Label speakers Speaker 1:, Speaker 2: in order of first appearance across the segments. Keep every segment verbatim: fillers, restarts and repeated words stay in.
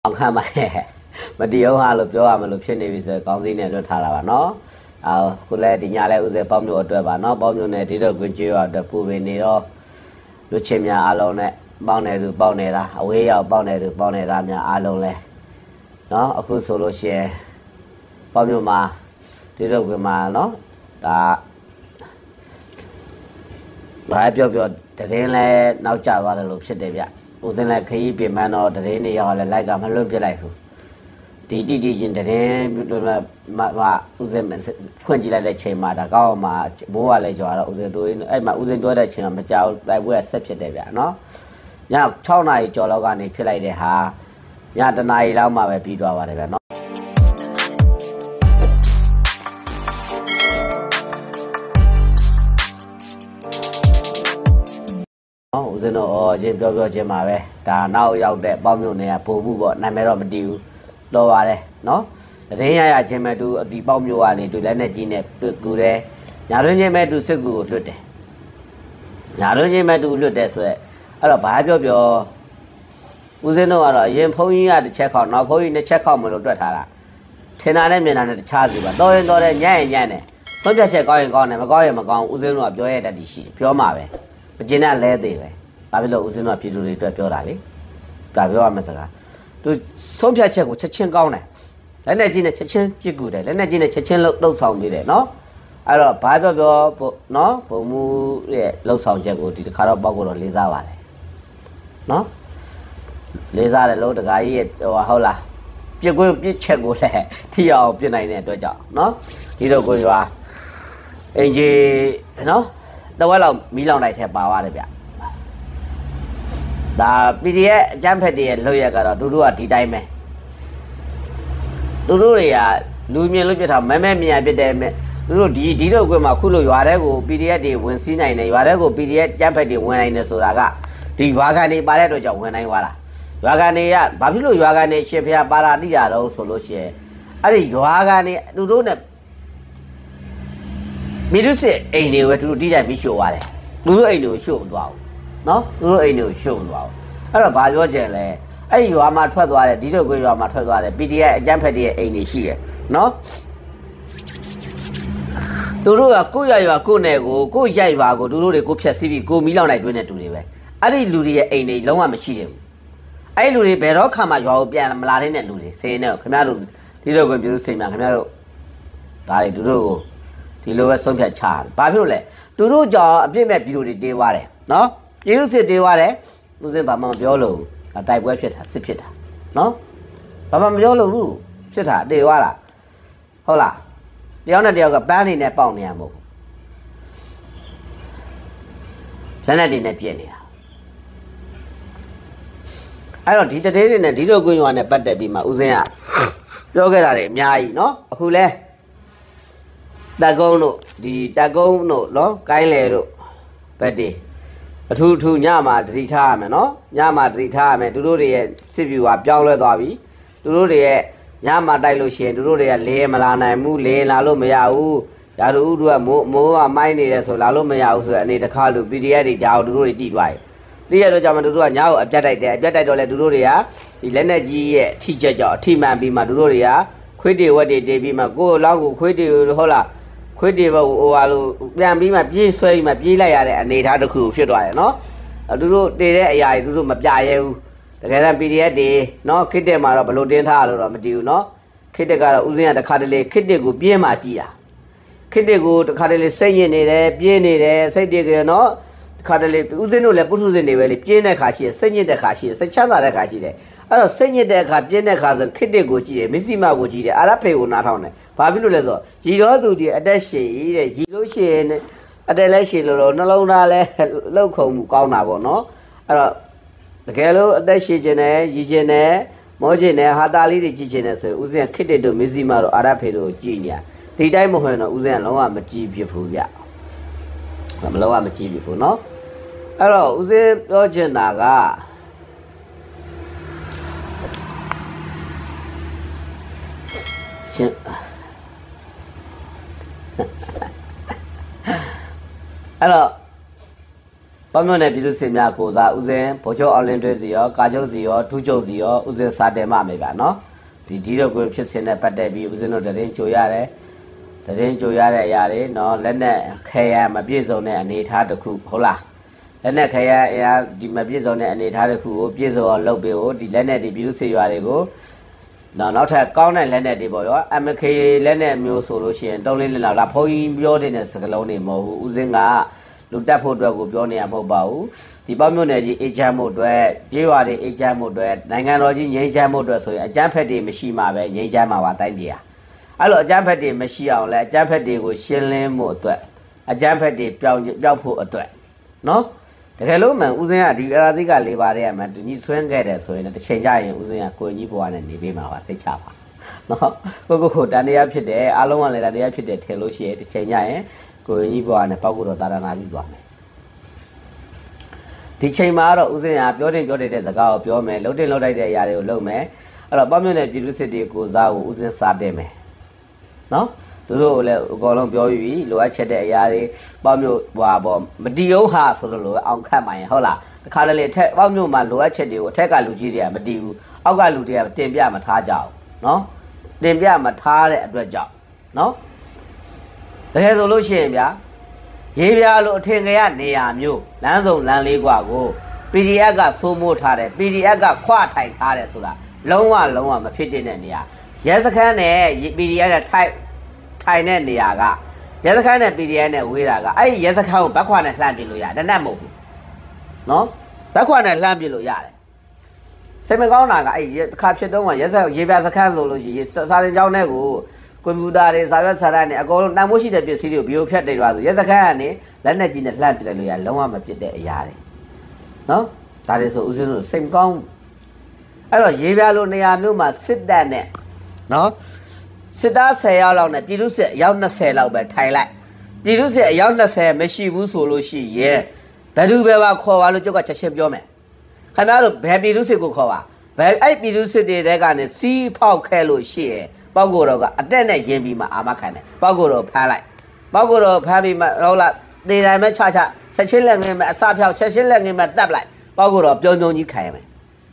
Speaker 1: khá mà mà điều hà lục cho mà lục trên này bây giờ con gì này rồi thà là bà nó à cô lẽ thì nhà lại uống bom nhựa rồi bà nó bom nhựa này thì được quyền chiều à được phụ bên này đó lúc xem nhà alo này bao này được bao này ra quay ở bao này được bao này ra nhà alo này nó ở khu solo xe bom nhựa mà thì được quyền mà nó đã bài biểu biểu để thế này nấu cháo vào lục trên đây vậy uống thế này khi bị mà nó để thế này họ lại lại cả mà luôn cái này đi đi đi trên thế mà mà mà uống mình khuyên chỉ là để chơi mà đã có mà bố lại cho là uống đôi ấy mà uống đôi đây chỉ là mà cháo lại vừa xếp trên đây vậy nó nhà sau này cho nó cái này phải lại để hà nhà tên này lao mà về bị đọa vào đây vậy nó uống nó trên biểu biểu trên mà về ta nào yêu đẹp bao nhiêu này bố bố bọn này mới rồi mình điều đồ vào đây nó thế nhà trên mà tôi đi bao nhiêu anh tôi lấy này chỉ này tôi cứ đây nhà rồi trên mà tôi sẽ cứ lướt đấy nhà rồi trên mà tôi lướt đấy rồi ở đó bài biểu biểu uống nó rồi trên phong yên à check out nó phong yên này check out mà lướt thà là thế nào này mình làm được cha gì vậy tôi tôi đây nhảy nhảy này tôi cho check coi con này mà coi mà con uống nó biểu hiện là đi xí biểu mà về trên này lấy đi vậy bà biết là uống nó biểu rồi tôi biểu lại đi bà biểu mà sao tôi sống theo check của check trên con này lấy này chỉ này check trên chỉ cụ đấy lấy này chỉ này check trên lâu lâu xong đi đấy nó à rồi bà biểu biểu nó bộ mu lâu xong check của thì khá là bao gồm lấy ra vào này nó lấy ra là lâu được cái gì hầu là biết cô biết check của này thì ở bên này này tôi chọn nó thì đâu có gì anh chị nó đâu phải là mỹ lòng này thèm bảo à đấy vậy đã pê đê ép jam phải đi lôi ra cái đó đủ à đi đây mày đủ rồi à lôi miếng lôi biết thằng mấy mấy miếng biết đấy mày đủ đi đi đâu cái mà khu lôi vào đấy của pê đê ép đi vận xin này này vào đấy của pê đê ép jam phải đi vận này này số ra cả đi vào cái này ba đấy rồi chọn vận này vào là vào cái này à bao nhiêu lôi vào cái này chef ya ba ra đi ra đâu số lôi xe à đi vào cái này đủ này mình cứ sẽ anh này về đủ đi ra mình show vào đấy đủ anh này show vào nó đủ anh này show vàoအဲ့တော့ဘာပြောချင်လဲအဲ့ရွာမှာထွက်သွားတယ်ဒီလိုကိုရွာမှာထွက်သွားတယ် pê đê ép အကျန်းဖက်ရဲ့အိမ်တွေရှိတယ်နော်သူတို့ကကိုယ့်ရွာကိုယ့်နယ်ကိုကိုယ့်ရိုက်ရွာကိုသူတို့တွေကိုဖျက်ဆီးပြီးကိုမီးလောင်လိုက်တွင်းတဲ့တူတွေပဲအဲ့ဒီလူတွေရဲ့အိမ်တွေလုံးဝမရှိတယ်အဲ့ဒီလူတွေဘယ်တော့ခါမှရွာကိုပြန်မလာတဲ့လူတွေစိန်နဲ့ခင်ဗျားတို့ဒီလိုကိုပြုစိန်မှာခင်ဗျားတို့ဒါတွေသူတို့ကိုဒီလိုပဲဆုံးဖြတ်ချတယ်ဘာဖြစ်လို့လဲသူတို့ကြောင့်အပြစ်မဲ့ပြည်သူတွေတေးသွားတယ်နော်ပြည်သူစစ်တေးသွားတယ်သူစင်ဘာမှမပြောလို့တိုက်ပွဲဖြစ်တာစစ်ဖြစ်တာနော်ဘာမှမပြောလို့ဘူးဖြစ်တာတေသွားတာဟုတ်လားတယောက်နဲ့တယောက်ကပန်းနေနဲ့ပေါက်နေရမို့ဇက်နဲ့တင်နဲ့ပြည့်နေတာအဲ့တော့ဒီတသေးတွေနဲ့ဒီလိုကွင်းရွာနဲ့ပတ်သက်ပြီးမှဦးစင်းကပြောခဲ့တာတွေအများကြီးနော်အခုလဲတက်ကုန်းတို့ဒီတက်ကုန်းတို့နော်ကိုင်းလေတို့ဘက်တီအထူးထူးညမှာတတိထားရမယ်နော်ညမှာတတိထားရမယ်သူတို့တွေရဲ့စစ်ဗျူဟာပြောင်းလဲသွားပြီသူတို့တွေရဲ့ညမှာတိုက်လို့ရှိရင်သူတို့တွေကလေမလာနိုင်ဘူးလေလာလို့မရဘူးဓာတ်ဥတို့ကမိုးမိုးကမိုင်းနေတယ်ဆိုလာလို့မရဘူးဆိုတော့အနေတစ်ခါလို့ ပီ ဒီ အက်ဖ် တွေဒါကိုသူတို့တွေတိသွားပြီတိရတော့ကြောင့်မသူတို့ကညကိုအပြတ်တိုက်တယ်အပြတ်တိုက်တော့လေသူတို့တွေကဒီလက်နဲ့ကြီးရဲ့အထိချက်ကြောင့်အထိမှန်ပြီးမှသူတို့တွေကခွေးတွေဝက်တွေတေးပြီးမှကိုယ်လောက်ကိုခွေးတွေဟုတ်လားခွေးတွေဘဟိုဟာလို့ပြန်ပြီးမှပြေးဆွဲပြီးမှပြေးလိုက်ရတဲ့အနေအထားတစ်ခုဖြစ်သွားတယ်နော်သူတို့တည်တဲ့အရာတွေသူတို့မပြရဲဘူးတကယ်တော့ ပီ ဒီ အက်ဖ် တွေနော်ခစ်တက်မှာတော့ဘလို့တင်းထားလို့တော့မတည်ဘူးနော်ခစ်တက်ကတော့ဦးစင်းကတစ်ခါတလေခစ်တက်ကိုပြင်းမှကြည်တာခစ်တက်ကိုတစ်ခါတလေစိတ်ညစ်နေတယ်ပြင်းနေတယ်စိတ်တွေကနော်တစ်ခါတလေဦးစင်းတို့လည်းပုထုဇဉ်တွေပဲလေပြင်းတဲ့ခါရှိတယ်စိတ်ညစ်တဲ့ခါရှိတယ်စိတ်ချမ်းသာတဲ့ခါရှိတယ်အဲ့တော့စိတ်ညစ်တဲ့အခါပြင်းတဲ့အခါဆိုခစ်တက်ကိုကြည့်တယ်မစ္စည်းမကိုကြည့်တယ်အာရဖေကိုနားထောင်တယ်ဘာဖြစ်လို့လဲဆိုတော့ရီတော်သူဒီအတက်ရှည်တဲ့ရီလို့ရှိရင်အတက်လဲရှည်လို့လို့နှလုံးသားလဲလှုပ်ခုံမှုကောင်းတာပေါ့နော်အဲ့တော့တကယ်လို့အတက်ရှည်ခြင်းနဲ့ရီခြင်းနဲ့မောခြင်းနဲ့ဟာတာလေးတွေကြည့်ခြင်းနဲ့ဆိုဦးစင်းခစ်တက်တို့မစ္စည်းမတို့အာရဖေတို့ကြည့်နေဒီတိုင်းမဟုတ်ရင်တော့ဦးစင်းကလုံးဝမကြည့်ဖြစ်ဘူးဗျမလုံးဝမကြည့်ဖြစ်ဘူးနော်အဲ့တော့ဦးစင်းပြောချင်တာကရှင်အဲ့တော့ bao nhiêu này ví dụ xem nhà cổ ra uzen bố cho ở lên gì đó cá chỗ gì đó thu chỗ gì đó uzen sa để mà mấy bạn nó thì đi đâu cũngဖြစ်xem này bắt đầu bị uzen nó để chơi ra đấy để chơi ra đấy ra đấy nó lên này khai mà biết rồi này anh ấy thà được khu hổ là lên này khai ya đi mà biết rồi này anh ấy thà được khu biết rồi lâu biểu đi lên này thì ví dụ xem ra đấy cô nó nó thay con này lên này thì bảo đó em khi lên này nhiều số lúc xuyên đâu lên là là phơi biểu đây này sẽ lâu này mà uzen ngã lúc đã phô đua của biểu này em bảo thì bao nhiêu này chỉ trăm một đôi chỉว่าđi trăm một đôi ngày đó chỉ nhảy trăm một đôi rồi trăm phải đi mới xí mà về nhảy trăm mà vào tay đi à alo trăm phải đi mới xí ao lại trăm phải đi của xuyên lên một đôi trăm phải đi biểu biểu phụ một đôi nó thế cái lúc mà uzen à đi ra đi cái lấy vào đây mà tự nhiên xuyên cái đấy rồi nó change ra thì uzen à coi như bộ này đi về mà vào thấy chả phải nó cô cô cô đàn nàyဖြစ်တယ်အားလုံးကလည်းđàn nàyဖြစ်တယ်ထည့်လို့ရှိရင်တစ်ချိန်ညရင်ကိုကြီးဘွားနဲ့ပောက်ကတော့တာရနာပြီးသွားမယ်ဒီချိန်မှာတော့ဦးစင်းကပြောတင်ပြောတဲ့စကားကိုပြောမယ်လှုပ်တင်လှုပ်လိုက်တဲ့အရာတွေကိုလုပ်မယ်အဲ့တော့ပေါ့မြင့်တဲ့ပြည်သူစစ်တွေကိုစားကိုဦးစင်းစားတယ်မယ်နော်သူတို့လည်းအကောင်လုံးပြောပြီးလိုအပ်ချက်တဲ့အရာတွေပေါ့မြင့်ဟွာပေါ့မတီးအောင်ဟာဆိုလို့လို့အောင်ခတ်မှရင်ဟုတ်လားတခါတလေအထက်ပေါ့မြင့်မှာလိုအပ်ချက်တွေကိုအထက်ကလူကြီးတွေကမတီးဘူးအောက်ကလူတွေကတင်ပြမထားကြအောင်နော်တင်ပြမထားတဲ့အတွက်ကြောင့်နော်တကယ်ဆိုလို့ရှိရင်ဗျာရေးပြလို့အထင်ကြီးနေရာမျိုးလမ်းစုံလမ်းလေးกว่าကို P D F ကစိုးမိုးထားတယ် P D F ကခွထိုင်ထားတယ်ဆိုတာလုံးဝလုံးဝမဖြစ်တဲ့နေရာရဲစခန်းနဲ့ P D F နဲ့ထိုင်ထိုင်တဲ့နေရာကရဲစခန်းနဲ့ P D F နဲ့ဝေးတာကအဲ့ဒီရဲစခန်းကိုဘက်ခွာနဲ့လှမ်းပြလို့ရတယ်တနတ်မဟုတ်ဘူးနော်ဘက်ခွာနဲ့လှမ်းပြလို့ရတယ်စိတ်မကောင်းတာကအဲ့ခါဖြစ်တော့ကရဲစရေးပြစခန်းဆိုလို့ရှိရင်စာတင်ကျောင်းထဲကိုကွန်ပျူတာတွေစာရွက်စာတမ်းတွေအကုန်လုံးတန်ဖိုးရှိတဲ့ပစ္စည်းတွေကိုဘီယိုဖြတ်တယ်လို့ဆိုရဲစခန်းကနေလက်နဲ့ကြီးနဲ့လှမ်းပြတယ်လို့ရလုံးဝမဖြစ်တဲ့အရာတွေနော်ဒါတွေဆိုဦးစင်းတို့စိတ်ကောင်းအဲ့တော့ရေးပြလို့နေရာမျိုးမှာစစ်တပ်နဲ့နော်စစ်သားဆယ်ယောက်လောက်နဲ့ပြည်သူစစ်အယောက်၂၀လောက်ပဲထိုင်လိုက်ပြည်သူစစ်အယောက်၂၀မရှိဘူးဆိုလို့ရှိရင်ဘယ်သူပဲပါခေါ်ပါလို့ကျုပ်ကချက်ချင်းပြောမယ်ခင်ဗျားတို့ဘယ်ပြည်သူစစ်ကိုခေါ်ပါဘယ်အဲ့ပြည်သူစစ်တွေတဲကနေစီးဖောက်ခဲလို့ရှိရင်ပေါက်ကိုတော့ကအတက်နဲ့ရင်ပြီးမှအာမခံတယ်ပေါက်ကိုတော့ဖမ်းလိုက်ပေါက်ကိုတော့ဖမ်းပြီးမှဟုတ်လားတေးတိုင်းမဲ့ချချချက်ချင်းလက်ငင်းမဲ့အစဖြောက်ချက်ချင်းလက်ငင်းမဲ့တပ်လိုက်ပေါက်ကိုတော့ပြုံးပြုံးကြီးခံရမယ်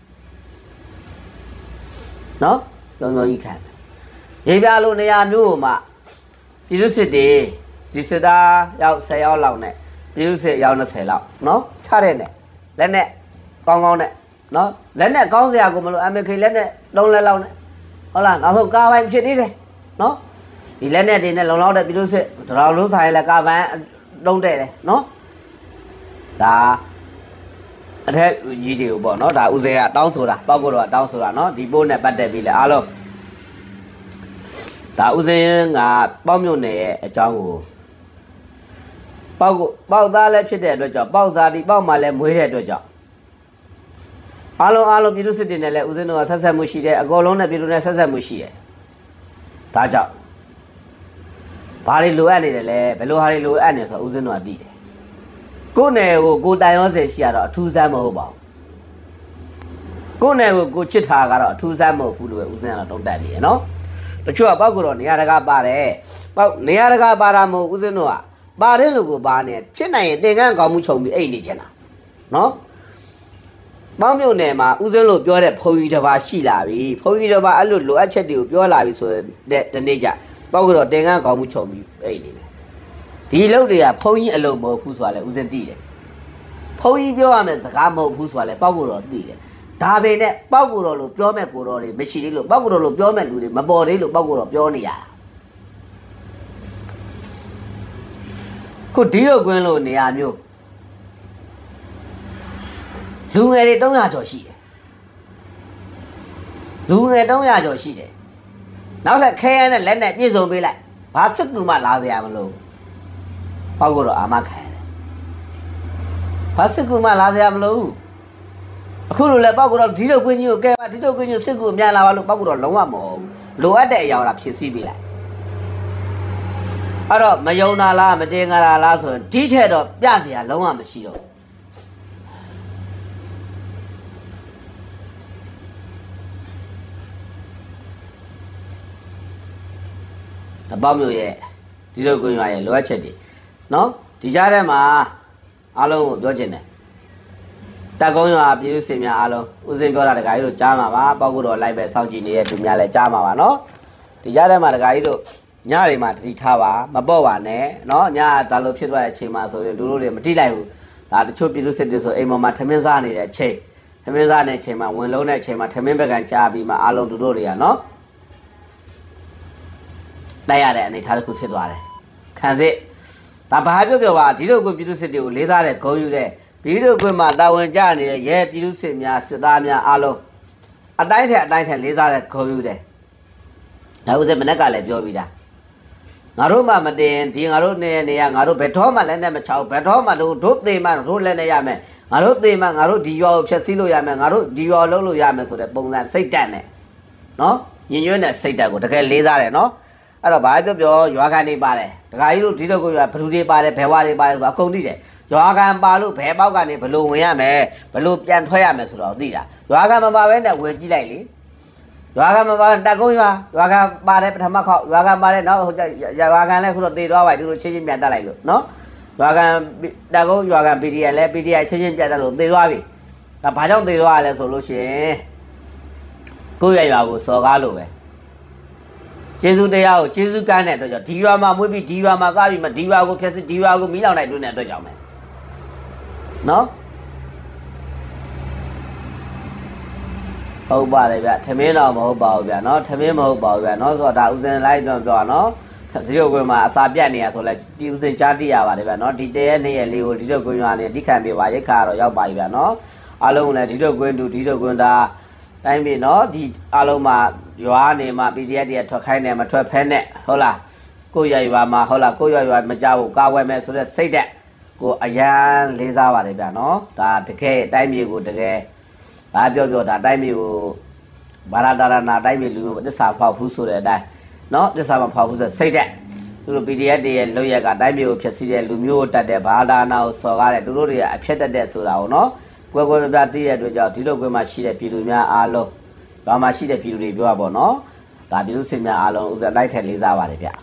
Speaker 1: နော်ပြုံးပြုံးကြီးခံရေးပြလို့နေရာမျိုးမှာပြည်သူစစ်တွေဒီစစ်သားရောက်၁၀ယောက်လောက်နဲ့ပြည်သူစစ်ရောက်၂၀လောက်နော်ချတဲ့နဲ့လက်နဲ့ကောင်းကောင်းနဲ့နော်လက်နဲ့ကောင်းစရာကိုမလို့ M K လက်နဲ့လုံးလက်လောက်နဲ့ဟုတ်လားနောက်ဆုံးကားပိုင်းဖြစ်နေတယ်နော်ဒီလက်နဲ့တွေနဲ့လုံလောက်တဲ့ပြည်သူစစ်တရောင်လုံးဆိုင်လည်းကားပိုင်းလုံးတဲ့တယ်နော်ဒါအထက်လူကြီးတွေကိုပေါ့နော်ဒါဦးစဲကတောင်းဆိုတာပောက်ကိုတော့တောင်းဆိုတာနော်ဒီပိုးနဲ့ပတ်သက်ပြီးလဲအားလုံးဒါဦးစင်းကပေါက်မြုပ်နေရဲ့အကြောင်းကိုပေါက်ကိုပေါက်သားလည်းဖြစ်တဲ့အတွက်ကြောင့်ပေါက်စားဒီပေါက်မှလည်းမွေးတဲ့အတွက်ကြောင့်အားလုံးအားလုံးပြည်သူစစ်တွေနဲ့လည်းဦးစင်းတို့ကဆက်ဆက်မှုရှိတယ်အကောလုံးနဲ့ပြည်သူနဲ့ဆက်ဆက်မှုရှိတယ်ဒါကြောင့်ဘာတွေလိုအပ်နေတယ်လဲဘယ်လိုဟာတွေလိုအပ်နေဆိုတော့ဦးစင်းတို့ကသိတယ်ကိုယ်နယ်ကိုကိုတိုင်ရောစင်ရှိရတော့အထူးဆန်းမဟုတ်ပါဘူးကိုယ်နယ်ကိုကိုချစ်တာကတော့အထူးဆန်းမဟုတ်ဘူးလို့ဦးစင်းကတော့တုံးတက်နေရနော်တချို့ကပောက်ကတော့နေရာတကာပါတယ်ပောက်နေရာတကာပါတာမဟုတ်ဦးစင်းတို့ကပါတယ်လို့ကိုပါနေဖြစ်နိုင်ရင်တင်ကန်းကောင်းမှုခြုံပြီးအိတ်နေချင်တာနော်ပေါင်းမြုံနယ်မှာဦးစင်းလို့ပြောတဲ့ဖုန်ကြီးတစ်ပါးရှိလာပြီဖုန်ကြီးတစ်ပါးအဲ့လိုလိုအပ်ချက်တွေကိုပြောလာပြီဆိုတဲ့ဒီနေ့ကျပောက်ကတော့တင်ကန်းကောင်းမှုခြုံပြီးအိတ်နေတယ်ဒီလုတ်တွေကဖုန်ကြီးအလုံးမဟုတ်ဘူးဆိုတာလေဦးစင်းသိတယ်ဖုန်ကြီးပြောရမယ်စကားမဟုတ်ဘူးဆိုတာလေပောက်ကတော့သိတယ်ဒါပေမဲ့ပောက်ကိုတော်လို့ပြောမဲ့ကိုတော်တွေမရှိသေးလို့ပောက်ကိုတော်လို့ပြောမဲ့လူတွေမပေါ်သေးလို့ပောက်ကိုတော်ပြောနေရတာခုဒီလိုကွင်းလို့နေရာမျိုးလူငယ်တွေ၃ရာကျော်ရှိတယ်လူငယ်၃ရာကျော်ရှိတယ်နောက်ထပ်ခဲရနဲ့လက်နဲ့ပြည့်စုံပေးလိုက်ဘာစစ်ကူမှလာစရာမလိုပောက်ကိုတော်အာမခံရတယ်ဘာစစ်ကူမှလာစရာမလိုအခုလိုလဲပောက်ကတော့ဒီလိုကွင်းကြီးကိုကဲပါဒီလိုကွင်းကြီးစစ်ကူအများလာပါလို့ပောက်ကတော့လုံးဝမဟုတ်လိုအပ်တဲ့အရာဖြည့်ဆည်းပေးလိုက်အဲ့တော့မယုံတာလားမတင်ကြတာလားဆိုရင်ဒီထက်တော့ပြစရာလုံးဝမရှိတော့တပောက်မျိုးရဲ့ဒီလိုကွင်းရွာရဲ့လိုအပ်ချက်တွေနော်ဒီကြားထဲမှာ alo do chuyện này ta có nhà ví dụ xem nhà alo usen cho là cái đồ cha mà ba bao gồm rồi lại về sau chỉ này tụi nhà lại cha mà ba nó thì giá đây mà cái đồ nhà này mà thì thà ba mà bao ba nè nó nhà ta lúc trước vậy chỉ mà rồi đủ rồi mà đi lại là chụp ví dụ xem được rồi em mà tham gia này để chơi tham gia này chơi mà muốn lâu này chơi mà tham gia về cái cha bị mà alo đủ rồi à nó đây à đây này thà được chụp rồi khán giả ta bảo biết biếtว่าဒီလိုကိုပြည်သူစစ်တွေကိုလေးစားတဲ့ဂုဏ်ယူတဲ့ပြည်သူကွင်းမှာတာဝန်ကျနေတဲ့ရဲပြည်သူစစ်များစစ်သားများအားလုံးအတိုင်းထက်အတိုင်းထက်လေးစားတဲ့ဂုဏ်ယူတဲ့ဒါဥစ္စာမနေ့ကလည်းပြောပြီးသားငါတို့မှမတင်ဒီငါတို့နေနေရငါတို့ဘယ်တော့မှလည်းနဲ့မချောက်ဘယ်တော့မှတို့တို့သေးမှတို့လည်းနဲ့ရမယ်ငါတို့သေးမှငါတို့ဒီရွာကိုဖျက်ဆီးလို့ရမယ်ငါတို့ဒီရွာလုံးလို့ရမယ်ဆိုတဲ့ပုံစံစိတ်တက်နဲ့နော်ညင်ညွတ်တဲ့စိတ်တက်ကိုတကယ်လေးစားတယ်နော်အဲ့တော့ဘာပြောပြောရွာကန်နေပါတယ်တခါကြီးတို့ဒီတော့ကိုရွာဘလူတွေပါတယ်ဘယ်ဝါတွေပါတယ်ဆိုအကုန်သိတယ်ရွာကန်ပါလို့ဘယ်ပေါက်ကနေဘလို့ဝင်ရမယ်ဘလို့ပြန်ထွက်ရမယ်ဆိုတော့သိတာရွာကန်မပါဘဲနဲ့ဝင်ကြည့်လိုက်လေရွာကန်မပါတက်ကုန်းရွာရွာကန်ပါတယ်ပထမခေါက်ရွာကန်ပါတယ်နောက်ဟိုရွာကန်လည်းခုတော့တည်သွားပါပြီတို့ချင်းချင်းပြန်တက်လိုက်လို့နော်ရွာကန်တက်ကုန်းရွာကန် ပီ ဒီ အက် လည်း ပီ ဒီ အက် ချင်းချင်းပြန်တက်လို့တည်သွားပြီဒါဘာကြောင့်တည်သွားရလဲဆိုလို့ရှိရင်ကိုယ့်ရွာကိုစော်ကားလို့ပဲကျေးဇူးတရားကိုကျေးဇူးကမ်းတဲ့အတွက်ကြောင့်ဒီရွာမှာမွေးပြီးဒီရွာမှာကားပြီးမှဒီရွာကိုဖျက်ဆီးဒီရွာကိုမီးလောင်နိုင်တွင်းတဲ့အတွက်ကြောင့်ပဲနော်ဟုတ်ပါတယ်ဗျထမင်းတော့မဟုတ်ပါဘူးဗျနော်ထမင်းမဟုတ်ပါဘူးဗျနော်ဆိုတော့ဒါဥစဉ်လိုက်တော့ပြောနော်ဒီလိုကွင်းမှာအစာပြတ်နေရဆိုလဲဒီဥစဉ်ကြားတိရပါတယ်ဗျနော်ဒီတရက်နေ့ရက်လေးကိုဒီလိုကွင်းရွာနေဒီခံပြပါရိတ်ခါတော့ရောက်ပါပြီဗျနော်အားလုံးလည်းဒီလိုကွင်းတူဒီလိုကွင်းဒါတိုင်းပြီနော်ဒီအားလုံးမှာရွာနေမှာ ပီ ဒီ အက် တွေထွက်ခိုင်းတယ်မထွက်ဖဲနဲ့ဟုတ်လားကိုရရွာမှာဟုတ်လားကိုရရွာမကြောက်ဘူးကာဝယ်မယ်ဆိုတော့စိတ်တက်ကိုအရန်လေးစားပါတယ်ဗျာနော်ဒါတကယ်တိုင်းပြည်ကိုတကယ်ဘာပြောပြောဒါတိုင်းပြည်ကိုဘာလာတာနာတိုင်းပြည်လူမျိုးတစ္ဆာဖောက်ဘူးဆိုတဲ့အတိုင်းနော်တစ္ဆာမဖောက်ဘူးဆိုစိတ်တက်သူတို့ ပီ ဒီ အက် တွေရဲ့လုပ်ရက်ကတိုင်းပြည်ကိုဖျက်ဆီးတဲ့လူမျိုးကိုတတ်တဲ့ဘာသာနာကိုစော်ကားတဲ့သူတို့တွေကအဖြစ်တတ်တဲ့ဆိုတာကိုနော်ကွယ်ကွယ်ပြပြသိရတဲ့အတွက်ကြောင့်ဒီလိုကွယ်မှာရှိတဲ့ပြည်သူများအားလုံးဘာမှရှိတဲ့ပြည်သူတွေပြောပါပေါ့နော်ဒါပြည်သူစစ်များအားလုံးဥစ္စာလိုက်ထက်လေးစားပါတယ်ဗျ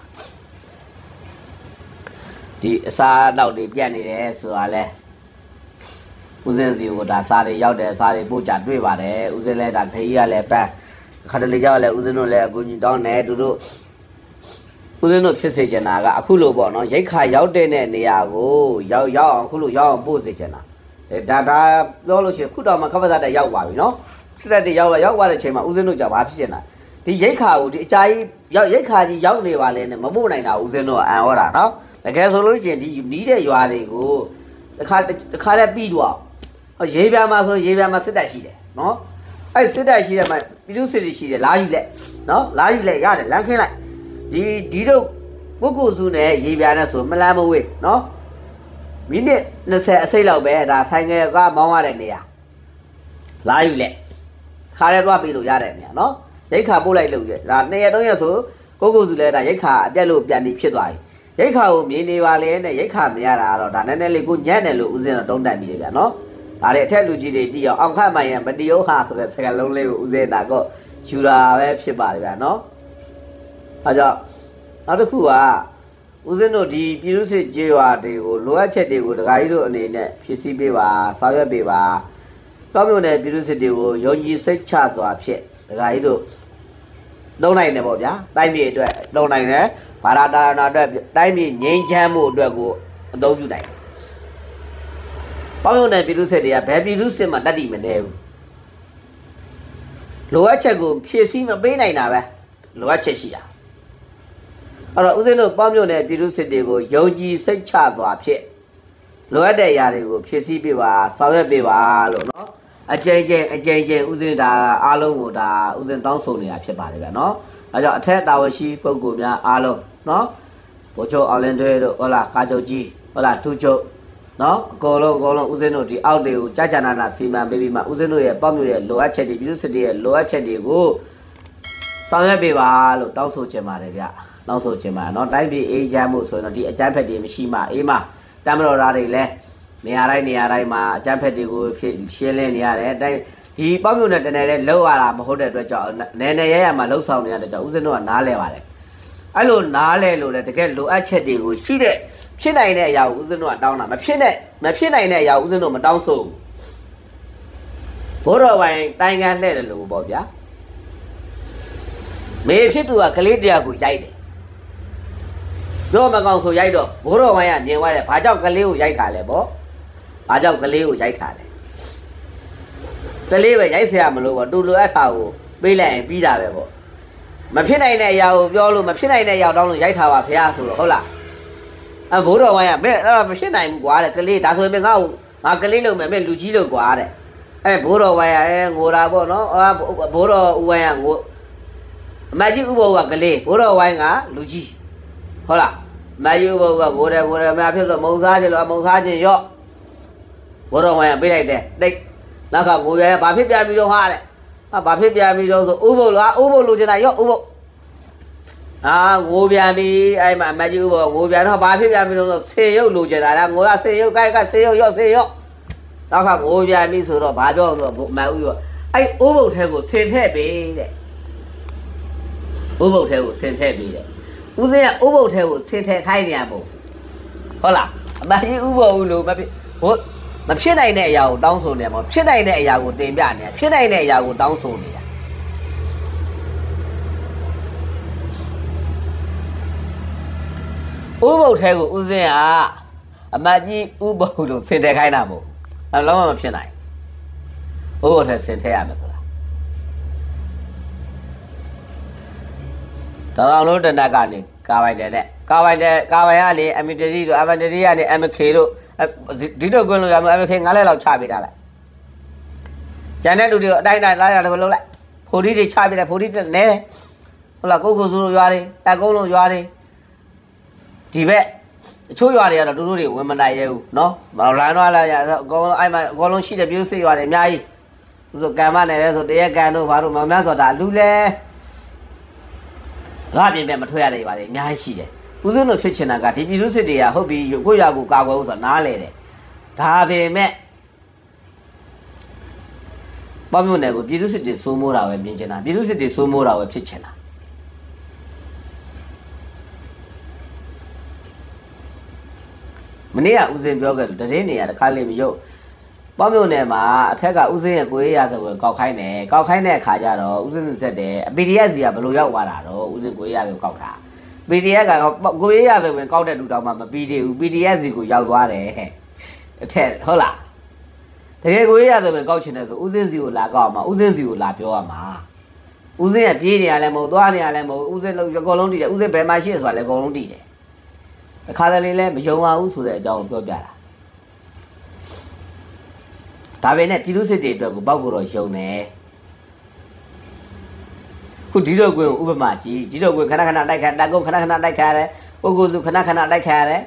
Speaker 1: ဒီအစားတော့တွေပြတ်နေတယ်ဆိုတာလဲဥစဉ်စီကိုဒါစားတွေရောက်တယ်စားတွေပို့ကြတွေ့ပါတယ်ဥစဉ်လဲဒါခရီးရလဲပန်းခါတလေကြောက်လဲဥစဉ်တို့လဲအကူကြီးတောင်းတယ်သူတို့ဥစဉ်တို့ဖြစ်စေချင်တာကအခုလိုပေါ့နော်ရိတ်ခါရောက်တဲ့နေရာကိုရောက်ရောက်အောင်အခုလိုရောက်အောင်ပို့စေချင်တာဒါဒါပြောလို့ရှိရင်ခုတော့မှခပတ်သက်ရောက်ပါပြီနော်စစ်တပ်တွေရောက်လာရောက်သွားတဲ့အချိန်မှာဦးစင်းတို့ကြောင့်ဘာဖြစ်နေတာဒီရိတ်ခါကိုဒီအကြာကြီးရောက်ရိတ်ခါကြီးရောက်နေပါလဲနဲ့မပို့နိုင်တာဦးစင်းတို့အံ့ဩတာနော်တကယ်ဆိုလို့ရှိရင်ဒီနီးတဲ့ရွာတွေကိုတစ်ခါတစ်ခါလည်းပြီးတော့ရေပြာမှာဆိုရေပြာမှာစစ်တပ်ရှိတယ်နော်အဲ့စစ်တပ်ရှိတယ်မှာပြည်သူစစ်တွေရှိတယ်လာယူလက်နော်လာယူလက်ရတယ်လမ်းခင်းလိုက်ဒီဒီတို့ပုဂ္ဂိုလ်စုနဲ့ရေပြာနဲ့ဆိုမလန်းမဝေးနော်မိနစ်၂၀အစိတ်လောက်ပဲဒါဆိုင်ငယ်ကမောင်းရတဲ့နေရာလာယူလက်ခါရဲသွားပြီးလို့ရတဲ့နေရာနော်ရိတ်ခါပို့လိုက်လို့ဒါနှစ်ရက်သုံးရက်ဆိုကိုကိုစုလဲဒါရိတ်ခါအပြက်လို့ပြန်ပြီးဖြစ်သွားပြီရိတ်ခါကိုမြင်နေပါလေနဲ့ရိတ်ခါမရတာတော့ဒါနည်းနည်းလေးကိုညံ့တယ်လို့ဦးစင်းတော့တုံးတက်ပြီးတယ်ဗျာနော်ဒါတွေအထက်လူကြီးတွေတီးအောင်အောင်ခတ်မှန်ရမတီးရောဟာဆိုတဲ့စကားလုံးလေးကိုဦးစင်းဒါကယူတာပဲဖြစ်ပါတယ်ဗျာနော်အဲကြောင့်နောက်တစ်ခုကဦးစင်းတို့ဒီပြည်သူစစ်ကြေးရွာတွေကိုလိုအပ်ချက်တွေကိုဒကာကြီးတို့အနေနဲ့ဖြည့်ဆည်းပေးပါဆောင်ရွက်ပေးပါတောင်းမြုံတဲ့ပြည်သူစစ်တွေကိုယုံကြည်စိတ်ချစွာဖြင့်ဒကာကြီးတို့လုံနိုင်တယ်ပေါ့ဗျာတိုင်းပြည်အတွက်လုံနိုင်တယ်ဘာသာတာနာအတွက်တိုင်းပြည်ငြိမ်းချမ်းမှုအတွက်ကိုအသုံးပြုနိုင်တယ်တောင်းမြုံတဲ့ပြည်သူစစ်တွေကဘယ်ပြည်သူစစ်မှတတ်တည်မနေဘူးလိုအပ်ချက်ကိုဖြည့်ဆည်းမပေးနိုင်တာပဲလိုအပ်ချက်ရှိတာအဲ့တော့ဦးဇင်းတို့ပေါင်းမြုံတဲ့ပြည်သူစစ်တွေကိုယုံကြည်စိတ်ချစွာဖြင့်လိုအပ်တဲ့အရာတွေကိုဖြည့်ဆည်းပေးပါဆောင်ရွက်ပေးပါလို့နော်အကျဉ်းချင်းအကျဉ်းချင်းဦးဇင်းဒါအားလုံးကိုဒါဦးဇင်းတောင်းဆိုနေတာဖြစ်ပါတယ်ဗျာနော်အဲကြောင့်အထက်တာဝန်ရှိပုဂ္ဂိုလ်များအားလုံးနော်ဗိုလ်ချုပ်အောင်လင်းတွေတို့ဟုတ်လားကာချုပ်ကြီးဟုတ်လားထူးချုပ်နော်အကုန်လုံးအကုန်လုံးဦးဇင်းတို့ဒီအောက်တွေကိုကြာကြာနာနာစီမံပေးပြီးမှဦးဇင်းတို့ရဲ့ပေါင်းမြုံရဲ့လိုအပ်ချက်တွေပြည်သူစစ်တွေရဲ့လိုအပ်ချက်တွေကိုဆောင်ရွက်ပေးပါလို့တောင်းဆိုချင်ပါတယ်ဗျာနောက်ဆိုချင်ပါနော်တိုင်းပြည်အေးချမ်းမှုဆိုရင်တော့ဒီအကြမ်းဖက်တွေမရှိမှအေးမှတမ်းမတော်သားတွေလည်းနေရာတိုင်းနေရာတိုင်းမှာအကြမ်းဖက်တွေကိုရှင်းလင်းနေရတယ်တိုင်းဒီပေါက်မြုံနဲ့တနယ်နဲ့လှုပ်ရတာမဟုတ်တဲ့အတွက်ကြောင့်နယ်နယ်ရရမှာလှုပ်ဆောင်နေရတဲ့ကြောင့်ဦးဇင်းတို့ကနားလဲပါတယ်အဲ့လိုနားလဲလို့လည်းတကယ်လိုအပ်ချက်တွေကိုရှိတဲ့ဖြဖြစ်နိုင်တဲ့အရာကိုဦးဇင်းတို့ကတောင်းတာမဖြစ်နဲ့မဖြစ်နိုင်တဲ့အရာကိုဦးဇင်းတို့မတောင်းဆိုဘိုးတော်ပိုင်းတိုင်းကန်းလှဲ့တယ်လို့ပေါ့ဗျာမေဖြစ်သူကကလေးတရားကိုရိုက်တယ်ပြောမကောင်းဆိုရိုက်တော့ဘိုးတော်ပိုင်းကမြင်သွားတယ်ဘာကြောင့်ကလေးကိုရိုက်တာလဲပေါ့ဘာကြောင့်ကလေးကိုရိုက်တာလဲကလေးပဲရိုက်เสียမလို့ပေါ့တူလိုအပ်တာကိုပေးလိုက်ရင်ပြီးတာပဲပေါ့မဖြစ်နိုင်တဲ့အရာကိုပြောလို့မဖြစ်နိုင်တဲ့အရာတောင်းလို့ရိုက်ထားပါဖေဟာဆိုတော့ဟုတ်လားအဘိုးတော်ဝိုင်းကမဲအဲ့ဒါမဖြစ်နိုင်ဘူးကွာတဲ့ကလေးဒါဆိုရင်ငါ့ကိုငါကလေးလုံးမယ်မဲလူကြီးလို့ကွာတဲ့အဲ့ဘိုးတော်ဝိုင်းကအဲငိုတာပေါ့နော်အာဘိုးတော်ဦးဝိုင်းကငိုအမကြီးဥပ္ပဝကကလေးဘိုးတော်ဝိုင်းကလူကြီးဟုတ်လားအမကြီးဥပ္ပဝကငိုတယ်ငိုတယ်မဖြစ်တော့မုံစားခြင်းလို့မုံစားခြင်းရော့ဘိုးတော်ဝိုင်းကပေးလိုက်တယ်တိတ်နောက်ကငိုရဲဘာဖြစ်ပြန်ပြီးတော့ဟာတဲ့ဟာဘာဖြစ်ပြန်ပြီးတော့ဆိုဥပ္ပဝလားဥပ္ပဝလူချင်တာရော့ဥပ္ပဝအာငိုပြန်ပြီအဲ့မှာအမကြီးဥပ္ပဝငိုပြန်တော့ဘာဖြစ်ပြန်ပြီးတော့ဆေရုပ်လူချင်တာလားငိုရဆေရုပ်ကိုက်ကဆေရုပ်ရော့ဆေရုပ်နောက်ကငိုပြန်ပြီဆိုတော့ဘာပြောဆိုတော့မဦးရောအဲ့ဥပ္ပဝထဲကိုဆင်ထည့်ပေးတဲ့ဥပ္ပဝထဲကိုဆင်ထည့်ပေးတဲ့ဦးစင်းကဥပ္ပဝထဲကိုဆင်ထည့်ခိုင်းနေရမို့ဟုတ်လားအမကြီးဥပ္ပဝလို့မဖြစ်ဟိုမဖြစ်နိုင်တဲ့အရာကိုတောင်းဆိုနေမှာဖြစ်နိုင်တဲ့အရာကိုတင်ပြနေတာဖြစ်နိုင်တဲ့အရာကိုတောင်းဆိုနေတာဥပ္ပဝထဲကိုဦးစင်းကအမကြီးဥပ္ပဝလို့ဆင်ထည့်ခိုင်းတာမို့အဲလုံးဝမဖြစ်နိုင်ဥပ္ပဝထဲဆင်ထည့်ရမယ်ဆိုတာတော်တော်လို့တနက်ကနေကာပိုင်တယ်နဲ့ကာပိုင်တယ်ကာပိုင်ကလေအမီတရီတို့အမတရီကနေအမခေတို့ဒီတော့ကွန်းလို့ရမှာအမခေငါးလက်လောက်ချပေးထားလိုက်ကျန်တဲ့လူတွေကိုအတိုင်းတိုင်းလာရတယ်ကိုလုံးလိုက်ဖိုဒီတွေချပေးလိုက်ဖိုဒီနဲ့နဲတယ်ဟုတ်လားကိုကိုစုတို့ရွာတွေတက်ကုန်းလုံးရွာတွေဒီဘက်အချို့ရွာတွေကတော့တူတူတွေဝင်မနိုင်ရဲဘူးနော်မော်လန်တော့လာရအကုန်လုံးအဲ့မှာအကုန်လုံးရှိတဲ့ပြုစစ်ရွာတွေအများကြီးသူတို့ကံမနေလဲဆိုတရက်ကန်တို့ဘာလို့မောင်များဆိုတာလူလဲငါပြင်ပြမထွက်ရတဲ့ရွာတွေအများကြီးရှိတယ်ဦးဇင်းတို့ဖြစ်ချင်တာကဒီပြည်သူစစ်တွေကဟုတ်ပြီကိုရွာကိုကာကွယ်ဖို့ဆိုတာနားလဲတယ်ဒါပေမဲ့ဘာမျိုးနဲ့ကိုပြည်သူစစ်တွေစိုးမိုးတာပဲမြင်ချင်တာပြည်သူစစ်တွေစိုးမိုးတာပဲဖြစ်ချင်တာမနေ့ကဦးစင်းပြောခဲ့တယ်တရင်နေရတခါလေးမရုပ်ပေါ့မျိုးနဲ့မှာအထက်ကဦးစင်းရဲ့ကိုရေးရဆိုကိုကောက်ခိုင်းတယ်ကောက်ခိုင်းတဲ့အခါကျတော့ဦးစင်းဆက်တယ် ပီ ဒီ အက်ဖ် စီကဘယ်လိုရောက်သွားတာတော့ဦးစင်းကိုရေးရဆိုကောက်တာ ပီ ဒီ အက်ဖ် ကကိုရေးရဆိုရင်ကောက်တဲ့လူတောင်မှမပြီးသေးဘူး ပီ ဒီ အက်ဖ် စီကိုရောက်သွားတယ်ဟဲ့အထက်ဟုတ်လားတကယ်ကိုရေးရဆိုရင်ကောက်ချင်တယ်ဆိုဦးစင်းစီကိုလာကောက်မှာဦးစင်းစီကိုလာပြောရမှာဦးစင်းကပြေးနေရလဲမဟုတ်သွားနေရလဲမဟုတ်ဦးစင်းအကုန်လုံးတည်တယ်ဦးစင်းဘယ်မှာရှိရဆိုတာလဲအကုန်လုံးတည်တယ်အခါတလေလဲမယုံပါဘူးဆိုတဲ့အကြောင်းကိုပြောပြတာဒါပဲနဲ့ပြည်သူစစ်တွေအတွက်ကိုပေါက်ကိုတော့ယုံတယ်ခုဒီတော့ကွင်းဥပမာကြည့်ဒီတော့ကွင်းခဏခဏတိုက်ခါတက်ကုန်းခဏခဏတိုက်ခါရတယ်ပုဂ္ဂိုလ်စုခဏခဏတိုက်ခါရတယ်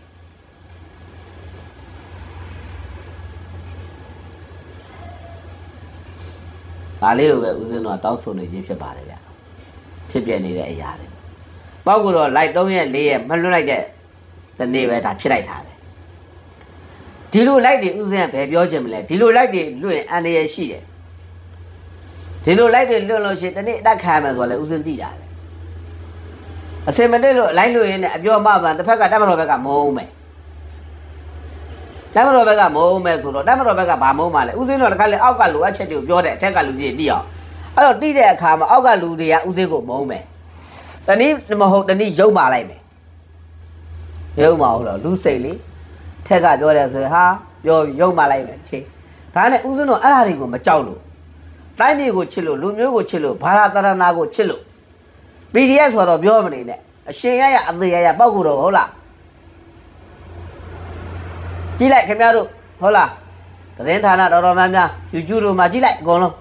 Speaker 1: ဒါလေးလိုပဲဦးဇင်းတို့ကတောင်းဆိုနေခြင်းဖြစ်ပါတယ်ဗျဖြစ်ပြနေတဲ့အရာတွေပေါက်ကိုတော့လိုက်၃ရက်၄ရက်မလွတ်လိုက်တဲ့ဒီနေ့ပဲဒါဖြစ်လိုက်တာပဲဒီလိုလိုက်တွေဥစဉ်ကဘယ်ပြောချင်မလဲဒီလိုလိုက်တွေလွတ်ရင်အန္တရာယ်ရှိတယ်ဒီလိုလိုက်တွေလွတ်လို့ရှိရင်တနေ့အတက်ခံမယ်ဆိုတော့လေဥစဉ်သိတာပဲအစင်မတက်လို့လိုက်လို့ရင်းနဲ့အပြောမှပန်တစ်ဖက်ကတက်မတော်ဘက်ကမုန်းမယ်တက်မတော်ဘက်ကမုန်းမယ်ဆိုတော့တက်မတော်ဘက်ကဘာမုန်းမှလဲဥစဉ်တော့တခါလေအောက်ကလူအချက်တွေကိုပြောတဲ့အထက်ကလူကြီးသိအောင်အဲ့တော့တိတဲ့အခါမှာအောက်ကလူတွေကဥစဉ်ကိုမုန်းမယ်တနည်းမဟုတ်တနည်းရုပ်မာလိုက်မယ်ရုပ်မာဟုတ်လားလူစိတ်လေထက်ကပြောတယ်ဆိုရင်ဟာပြောရုပ်မာလိုက်မယ်ချင်းဒါနဲ့ဥစဉ်တော့အဲ့ဓာတွေကိုမကြောက်လို့တိုင်းပြည်ကိုချစ်လို့လူမျိုးကိုချစ်လို့ဘာသာတရဏကိုချစ်လို့ ပီ ဒီ အက်ဖ် ဆိုတော့ပြောမနေနဲ့အရှင်ရရအသေးရရပောက်ကိုတော့ဟုတ်လားကြည့်လိုက်ခင်ဗျားတို့ဟုတ်လားသတင်းဌာနတော်တော်များများ YouTube တို့မှာကြည့်လိုက်အကုန်လုံး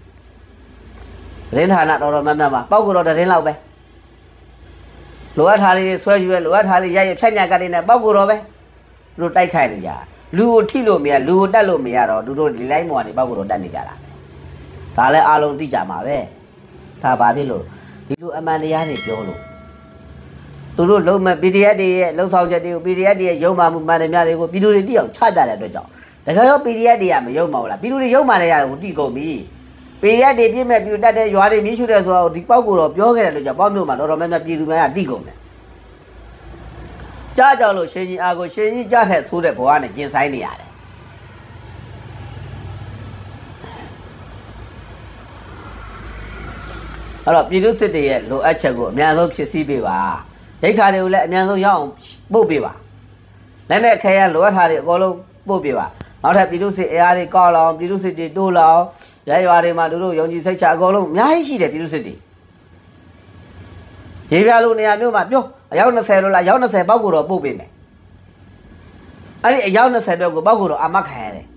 Speaker 1: သတင်းဌာနတော်တော်များများမှာပောက်ကိုတော့သတင်းလောက်ပဲလိုအပ်ထားလေးဆွဲယူရဲလိုအပ်ထားလေးရရဖြတ်ညာကတ်တွေနဲ့ပောက်ကိုတော့ပဲသူတို့တိုက်ခိုက်နေကြလူကိုထိလို့မရလူကိုတက်လို့မရတော့သူတို့ဒီလိုက်မော်ကနေပောက်ကိုတော့တက်နေကြတာဒါလည်းအားလုံးသိကြမှာပဲဒါဘာဖြစ်လို့ဒီလိုအမှန်တရားတွေပြောလို့သူတို့လုံးမဲ့ ပီ ဒီ အက်ဖ် တွေရဲ့လှုပ်ဆောင်ချက်တွေကို ပီ ဒီ အက်ဖ် တွေရဲ့ရုံမှမှုမှန်တယ်များတွေကိုပြည်သူတွေတိအောင်ချပြတဲ့အတွက်ကြောင့်တကယ်ရော ပီ ဒီ အက်ဖ် တွေကမရုံမဟုတ်လားပြည်သူတွေရုံမှလည်းရတယ်ကိုတိကုန်ပြီ ပီ ဒီ အက်ဖ် တွေပြည့်မဲ့ပြူတက်တဲ့ရွာတွေမြှရှုတဲ့ဆိုတော့ဒီပေါက်ကိုတော့ပြောခဲ့တယ်လို့ကြောင့်ပေါက်မျိုးမှာတော်တော်များများပြည်သူများကတိကုန်တယ် cha cho lo xe gì à cô xe gì cha thế số đấy bỏ anh chiến sai này à đấy alorsပြည်သူစစ်တွေရဲ့လိုအပ်ချက်ကိုအများဆုံးဖြစ်စည်းပေးပါဒိတ်ခါတွေကိုလည်းအများဆုံးရောက်အောင်ပို့ပေးပါလက်နဲ့ခဲရလိုအပ်တာတွေအကုန်လုံးပို့ပေးပါနောက်ထပ်ပြည်သူစစ်အားတွေကောက်လောင်ပြည်သူစစ်တွေတိုးလောင်ရဲရွာတွေမှာတို့တို့ယုံကြည်စိတ်ချအကုန်လုံးအများကြီးရှိတယ်ပြည်သူစစ်တွေရေပြလို့နေရာမျိုးမှာပြောအယောက်20လို့လားအယောက်20ပေါက်ကိုတော့ပို့ပေးမယ်အဲ့ဒီအယောက်20တော့ကိုပေါက်ကိုတော့အမခံရတယ်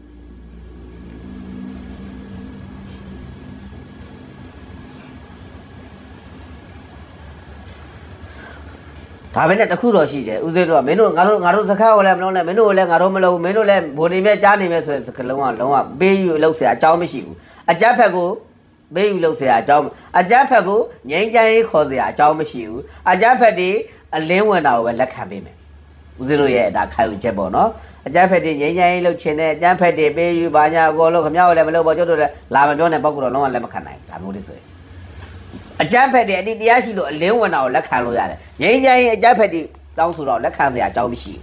Speaker 1: ဒါပဲနဲ့တခုတော့ရှိတယ်ဦးဇင်းတို့ကမင်းတို့ငါတို့ငါတို့စခန်းကိုလည်းမလုံးနဲ့မင်းတို့လည်းငါတို့မလုံးဘူးမင်းတို့လည်းဘိုးနေမြကြားနေမြဆိုတဲ့စကလုံးကလုံးဝပေးယူလောက်เสียအကြောင်းမရှိဘူးအကြက်ဖက်ကိုပေးယူလောက်เสียအကြောင်းအကြက်ဖက်ကိုငိမ့်ကြမ်းရေးခေါ်เสียအကြောင်းမရှိဘူးအကြက်ဖက်ဒီအလင်းဝင်တာကိုပဲလက်ခံပေးမယ်ဦးဇင်းတို့ရဲ့ဒါခံယူချက်ပေါ့နော်အကြက်ဖက်ဒီငိမ့်ကြမ်းရေးလောက်ချင်တဲ့အကြက်ဖက်ဒီပေးယူပါညာကိုလို့ခမရကိုလည်းမလုပ်ပါကျွတ်တို့လည်းလာမပြောနဲ့ပောက်ကတော့လုံးဝလက်မခံနိုင်ဒါမျိုးလေးဆိုရင်အကြမ်းဖက်တဲ့အတိတရားရှိလို့အလင်းဝင်တာကိုလက်ခံလို့ရတယ်ငိမ့်ကြရင်အကြမ်းဖက်တွေတောင်းဆိုတော့လက်ခံစရာအကြောင်းမရှိ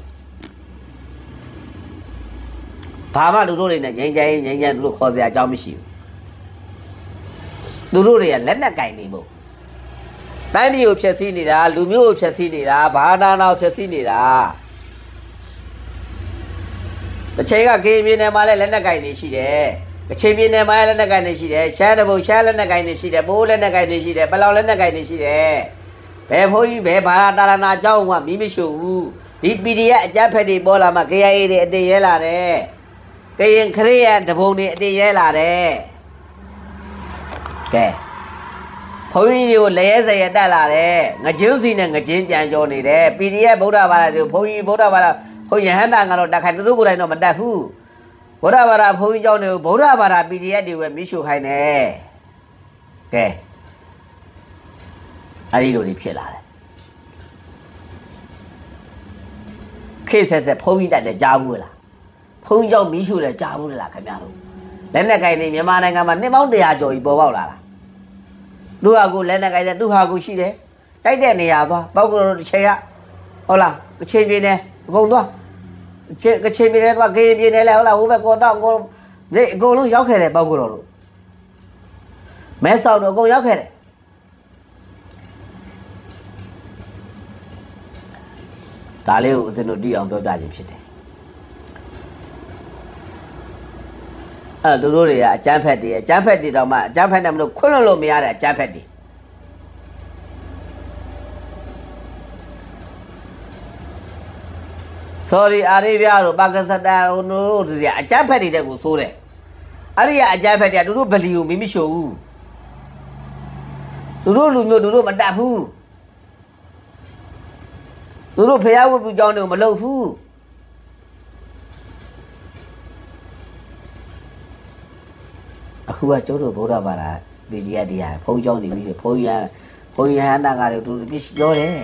Speaker 1: ဘူးဘာမှလူတို့တွေနဲ့ငိမ့်ကြရင်ငိမ့်ကြသူတို့ခေါ်စရာအကြောင်းမရှိဘူးသူတို့တွေကလက်နက်ကင်နေဖို့တိုင်းပြည်ကိုဖျက်ဆီးနေတာလူမျိုးကိုဖျက်ဆီးနေတာဘာသာနာကိုဖျက်ဆီးနေတာတစ်ချိန်ကကေပြည်နယ်မှာလည်းလက်နက်ကင်နေရှိတယ်အချင်းပြင်းနေမှာလက်နက်ကိုင်းနေရှိတယ်ရှားတဲ့ဘုံရှားလက်နက်ကိုင်းနေရှိတယ်ဘိုးလက်နက်ကိုင်းနေရှိတယ်ပလောင်လက်နက်ကိုင်းနေရှိတယ်ဘယ်ဖိုးကြီးဘယ်ဘာသာတာရနာအကြောင်းကမီးမရှိဘူးဒီ ပီ ဒီ အက်ဖ် အကြမ်းဖက်တွေပေါ်လာမှ ကေ အိုင် အေ တွေအတင်ရဲလာတယ်ကရင်ခရီးရန်တဘုံတွေအတင်ရဲလာတယ်ကဲဘုန်းကြီးတွေကိုလဲရဲစရတက်လာတယ်ငကျင်းစီနဲ့ငကျင်းပြန်ကြောနေတယ် ပီ ဒီ အက်ဖ် ဗုဒ္ဓဘာသာတွေဘုန်းကြီးဗုဒ္ဓဘာသာဘုန်းကြီးဟန်တာကတော့တက်ခိုင်သူတို့ကိုယ်တိုင်တော့မတက်ဘူးဗုဒ္ဓဘာသာဘုန်းကြီးเจ้าတွေကိုဗုဒ္ဓဘာသာ ပီ ဒီ အက်ဖ် တွေပဲမိရှုခိုင်းတယ်ကဲအဲ့ဒီလိုတွေဖြစ်လာတယ်ခေတ်ဆက်ဆက်ဘုန်းကြီးတက်တယ်ကြားဘူးလားဘုန်းကြီးเจ้าမိရှုတယ်ကြားဘူးလားခင်ဗျားတို့လက်နက်ကိုင်နေမြန်မာနိုင်ငံမှာနှစ်ပေါင်းတရာကျော်ကြီးပေါ်ပေါက်လာတာသူဟာကိုလက်နက်ကိုင်တဲ့သူဟာကိုရှိတယ်တိုက်တဲ့နေရာသွားပေါက်ကတော့တစ်ချိန်ကဟုတ်လားတစ်ချိန်ပြင်းနေအကုန်သွားကချင်ပြည်နယ်ကကေပြည်နယ်လဲဟုတ်လားဟိုဘက်ကောတော့ကိုဒီအကုန်လုံးရောက်ခဲ့တယ်ပေါက်ကတော့လို့မဲဆောက်တော့အကုန်ရောက်ခဲ့တယ်ဒါလေးကိုဦးဇင်းတို့တီးအောင်ပြောပြခြင်းဖြစ်တယ်အဲ့တို့တို့တွေကအကျန်းဖက်တွေအကျန်းဖက်တွေတော့မှအကျန်းဖက်နဲ့မလို့ခွန်းလို့လို့မရတဲ့အကျန်းဖက်တွေဆော်ဒီအာရေဗျတို့ပါကစ္စတန်တို့တွေအကြမ်းဖက်နေတဲ့ကိုဆိုးတယ်အဲ့ဒီကအကြမ်းဖက်တွေကတို့တို့ဗလီကိုမိမရှို့ဘူးတို့တို့လူမျိုးတို့တို့မတတ်ဘူးတို့တို့ဖျားဝတ်ပြကြောင်းတွေကိုမလုပ်ဘူးအခုကကျုပ်တို့ဗုဒ္ဓဘာသာဒီကြီးရတရားဘုန်းကြီးကျောင်းနေပြီဘုန်းကြီးဘုန်းကြီးဟန်တာကလည်းတို့ပြပြောတယ်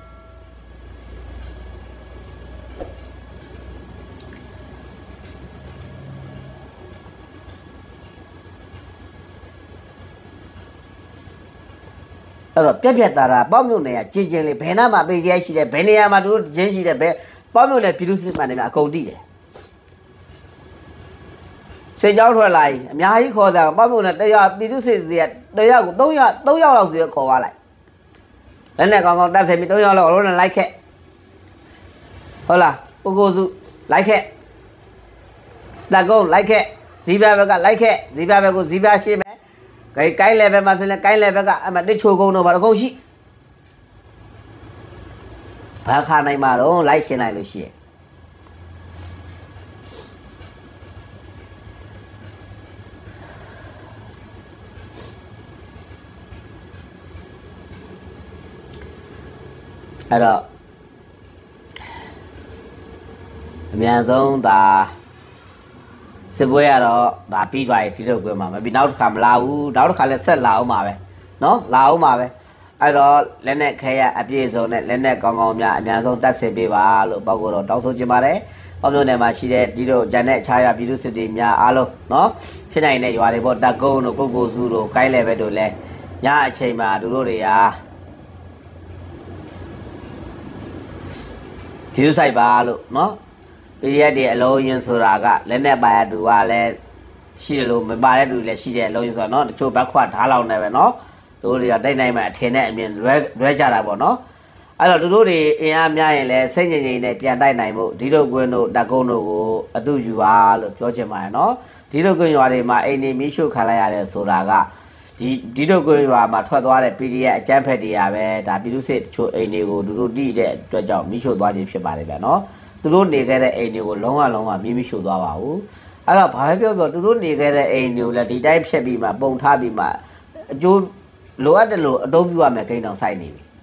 Speaker 1: အဲ့တော့ပြက်ပြက်သားတာပေါက်မြို့နယ်ကကျင်းကျင်းလေးဘယ်နာမှာပေးကြရှိတယ်ဘယ်နေရာမှာတို့ကျင်းရှိတယ်ဘယ်ပေါက်မြို့နယ်ပြည်သူစစ်မှန်တယ်များအကုန်တည်တယ်စေကြောင်းထွက်လာရင်အများကြီးခေါ်တာပေါက်မြို့နယ်တရားပြည်သူစစ်စီကတရားကို300 3ယောက်လောက်စီခေါ်သွားလိုက်လက်နဲ့ကောင်းကောင်းတက်စီပြီး3ယောက်လောက်အလုံးနဲ့လိုက်ခဲ့ဟုတ်လားကိုကိုစုလိုက်ခဲ့တက်ကုန်းလိုက်ခဲ့ဇီးပြဘက်ကလိုက်ခဲ့ဇီးပြဘက်ကိုဇီးပြရှင်းမယ်ကိုင်းကိုင်းလေဘက်မှာဆိုရင်ကိုင်းလေဘက်ကအမတစ်ချိုကုန်းတော့ဘာလို့ရှိဘာခါနိုင်မှာတော့လိုက်ရှင်းလိုက်လို့ရှိရဲ့အဲ့တော့အများဆုံးဒါစစ်ပွဲရတော့ဒါပြီးသွားပြီဒီတော့ပွဲမှာမပြီးနောက်တစ်ခါမလာဘူးနောက်တစ်ခါလည်းဆက်လာအောင်ပါပဲเนาะလာအောင်ပါပဲအဲ့တော့လက်နဲ့ခဲရအပြည့်စုံနဲ့လက်နဲ့ကောင်းကောင်းများအများဆုံးတက်ဆင်ပေးပါလို့ပေါ့ကတော့တောင်းဆိုချင်ပါတယ်ပေါ့မျိုးနယ်မှာရှိတဲ့ဒီတော့ဂျန်တဲ့အခြားရပြည်သူစစ်တွေများအားလုံးเนาะဖြစ်နိုင်တဲ့ရွာတွေပေါ့တက်ကုန်းတို့ကိုကိုစုတို့ကိုင်းလေဘက်တို့လည်းညအချိန်မှာတို့တို့တွေဟာဒီလိုဆိုင်ပါလို့နော် ပီဒီအက်ဖ် တွေအလုံးရင်ဆိုတာကလက်နဲ့ပါရတူကလည်းရှိတယ်လို့မပါတဲ့တူလည်းရှိတယ်အလုံးရင်ဆိုတော့နော်တချို့ဘက်ခွတ်ဓာတ်လောက်နေပဲနော်တို့တွေကတိတ်နိုင်မှအထင်နဲ့အမြင်လွဲလွဲကြတာပေါ့နော်အဲ့တော့တို့တွေအင်အားများရင်လည်းစိတ်ငြိမ်ငြိမ်နဲ့ပြန်တိုက်နိုင်ဖို့ဒီလိုကွင်းတို့တက်ကုန်းတို့ကိုအတူယူပါလို့ပြောချင်ပါတယ်နော်ဒီလိုကွင်းရွာတွေမှာအိမ်နေမီးရှို့ခံလိုက်ရတယ်ဆိုတာကဒီဒီလိုကွင်းရွာမှာထွက်သွားတဲ့ ပီဒီအက်ဖ် အကျန်းဖက်တွေကပဲဒါပြည်သူစစ်တချို့အိမ်တွေကိုတို့တို့တိတဲ့အတွက်ကြောင့်မီးရှို့သွားခြင်းဖြစ်ပါတယ်ဗျာနော်သူတို့နေခဲ့တဲ့အိမ်တွေကိုလုံးဝလုံးဝမီးမရှို့သွားပါဘူးအဲ့တော့ဘာပဲပြောပြောသူတို့နေခဲ့တဲ့အိမ်တွေကိုလည်းဒီတိုင်းဖြတ်ပြီးမှပုံထားပြီးမှအကျိုးလိုအပ်တယ်လို့အသုံးပြုရမယ်ဂိမ်းတောင်စိုက်နေပြီ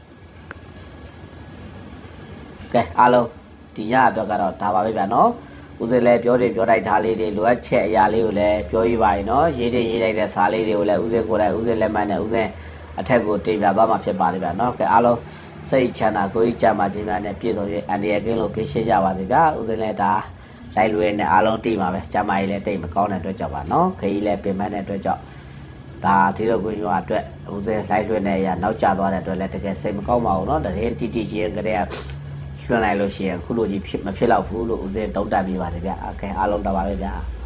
Speaker 1: ကဲအားလုံးဒီညအတွက်ကတော့ဒါပါပဲဗျာနော်ဦးစင်လည်းပြောတယ်ပြောတိုက်ထားလေးတွေလိုအပ်ချက်အရာလေးကိုလည်းပြောပြပါရင်နော်ရေးတယ်ရေးလိုက်တဲ့စာလေးတွေကိုလည်းဦးစင်ကိုယ်တိုင်ဦးစင်လက်မှတ်နဲ့ဦးစင်အထက်ကိုတင်ပြသွားမှာဖြစ်ပါတယ်ဗျာနော်ကဲအားလုံးစိတ်ချမ်းသာကိုယ်ကြမှာခြင်းများနဲ့ပြည့်စုံ၍အန္တရာယ်ကင်းလို့ပြေးရှင်းကြပါစေဗျာဦးစင်လည်းဒါလိုက်လွယ်နဲ့အားလုံးတိမှာပဲကြမ်းမာရေးလည်းတိတ်မကောင်းတဲ့အတွက်ကြောင့်ပါနော်ခရီးလည်းပင်ပန်းတဲ့အတွက်ကြောင့်ဒါဒီလိုကိုရွာအတွက်ဦးစင်လိုက်လွယ်နဲ့ရနောက်ကျသွားတဲ့အတွက်လည်းတကယ်စိတ်မကောင်းပါဘူးနော်တကယ်တီတီချင်းကလေးကရွှင်လိုက်လို့ရှိရင်ခုလိုကြီးဖြစ်မဖြစ်တော့ဘူးလို့ဦးစင်တုံးတက်ပြီးပါတယ်ဗျာโอเคအားလုံးတော့ပါပဲဗျာ